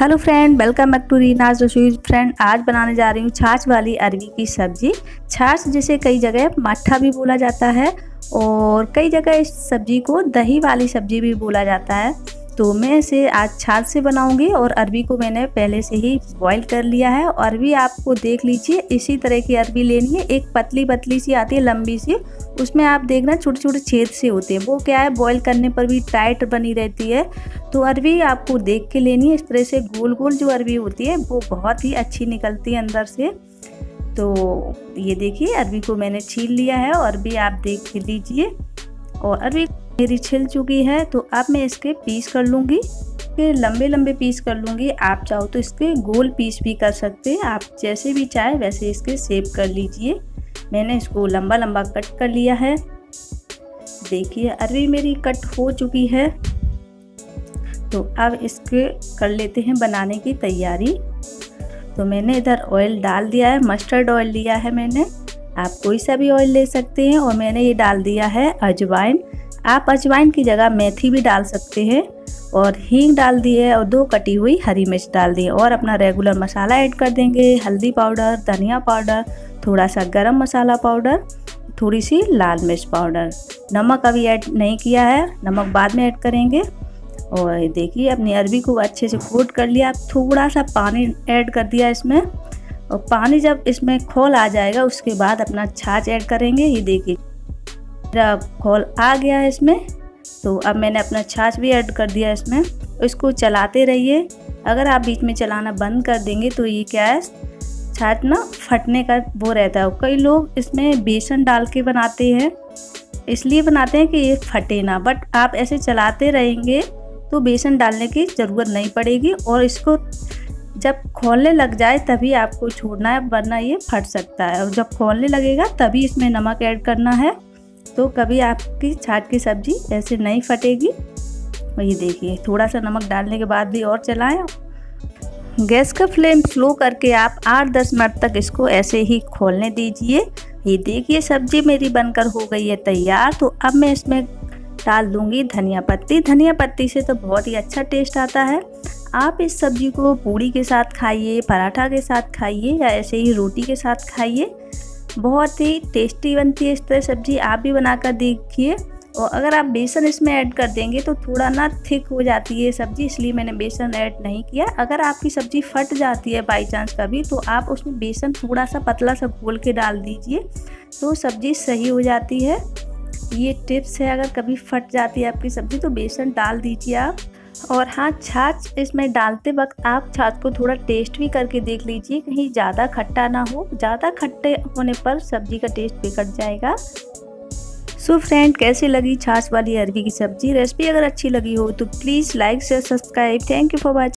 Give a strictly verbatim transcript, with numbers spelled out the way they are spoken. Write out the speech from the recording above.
Hello friend, welcome back to Reena's Rasoi. Friend, आज बनाने जा रही हूँ छाछ वाली अरवी की सब्जी। छाछ जिसे कई जगह मट्ठा भी बोला जाता है और कई जगह इस सब्जी को दही वाली सब्जी भी बोला जाता है। तो मैं इसे आज छाछ से बनाऊंगी और अरवी को मैंने पहले से ही बॉईल कर लिया है। अरवी आपको देख लीजिए, इसी तरह की अरवी लेनी है। एक पतली पतली सी आती है, लंबी सी, उसमें आप देखना छोटे छोटे छेद से होते हैं। वो क्या है, बॉईल करने पर भी टाइट बनी रहती है। तो अरवी आपको देख के लेनी है। इस तरह से गोल गोल जो अरवी होती है वो बहुत ही अच्छी निकलती है अंदर से। तो ये देखिए, अरवी को मैंने छील लिया है और अरवी आप देख लीजिए। और अरवी मेरी छिल चुकी है, तो अब मैं इसके पीस कर लूँगी। इसके लंबे लंबे पीस कर लूँगी। आप चाहो तो इसके गोल पीस भी कर सकते हैं। आप जैसे भी चाहे वैसे इसके शेप कर लीजिए। मैंने इसको लंबा लंबा कट कर लिया है। देखिए, अरवी मेरी कट हो चुकी है। तो अब इसके कर लेते हैं बनाने की तैयारी। तो मैंने इधर ऑयल डाल दिया है, मस्टर्ड ऑयल लिया है मैंने। आप कोई सा भी ऑयल ले सकते हैं। और मैंने ये डाल दिया है अजवाइन। आप अजवाइन की जगह मेथी भी डाल सकते हैं। और हींग डाल दी है और दो कटी हुई हरी मिर्च डाल दी है। और अपना रेगुलर मसाला ऐड कर देंगे, हल्दी पाउडर, धनिया पाउडर, थोड़ा सा गरम मसाला पाउडर, थोड़ी सी लाल मिर्च पाउडर। नमक अभी ऐड नहीं किया है, नमक बाद में ऐड करेंगे। और देखिए, अपनी अरवी को अच्छे से कोट कर लिया। थोड़ा सा पानी ऐड कर दिया इसमें। और पानी जब इसमें खोल आ जाएगा उसके बाद अपना छाछ ऐड करेंगे। ये देखिए, मेरा खोल आ गया है इसमें। तो अब मैंने अपना छाछ भी ऐड कर दिया इसमें। इसको चलाते रहिए। अगर आप बीच में चलाना बंद कर देंगे तो ये क्या है, छाछ ना फटने का वो रहता है। कई लोग इसमें बेसन डाल के बनाते हैं, इसलिए बनाते हैं कि ये फटे ना। बट आप ऐसे चलाते रहेंगे तो बेसन डालने की ज़रूरत नहीं पड़ेगी। और इसको जब खोलने लग जाए तभी आपको छोड़ना है, वरना ये फट सकता है। और जब खोलने लगेगा तभी इसमें नमक ऐड करना है। तो कभी आपकी छाछ की सब्ज़ी ऐसे नहीं फटेगी। और ये देखिए, थोड़ा सा नमक डालने के बाद भी और चलाएं। गैस का फ्लेम स्लो करके आप आठ दस मिनट तक इसको ऐसे ही खोलने दीजिए। ये देखिए, सब्ज़ी मेरी बनकर हो गई है तैयार। तो अब मैं इसमें डाल दूंगी धनिया पत्ती। धनिया पत्ती से तो बहुत ही अच्छा टेस्ट आता है। आप इस सब्ज़ी को पूड़ी के साथ खाइए, पराठा के साथ खाइए या ऐसे ही रोटी के साथ खाइए। बहुत ही टेस्टी बनती है इस तरह सब्ज़ी। आप भी बनाकर देखिए। और अगर आप बेसन इसमें ऐड कर देंगे तो थोड़ा ना थिक हो जाती है सब्ज़ी, इसलिए मैंने बेसन ऐड नहीं किया। अगर आपकी सब्ज़ी फट जाती है बाई चांस कभी, तो आप उसमें बेसन थोड़ा सा पतला सा घोल के डाल दीजिए, तो सब्ज़ी सही हो जाती है। ये टिप्स है, अगर कभी फट जाती है आपकी सब्ज़ी तो बेसन डाल दीजिए आप। और हाँ, छाछ इसमें डालते वक्त आप छाछ को थोड़ा टेस्ट भी करके देख लीजिए, कहीं ज़्यादा खट्टा ना हो। ज़्यादा खट्टे होने पर सब्ज़ी का टेस्ट बिगड़ जाएगा। सो फ्रेंड, कैसी लगी छाछ वाली अरवी की सब्ज़ी? रेसिपी अगर अच्छी लगी हो तो please like share subscribe. Thank you for watching.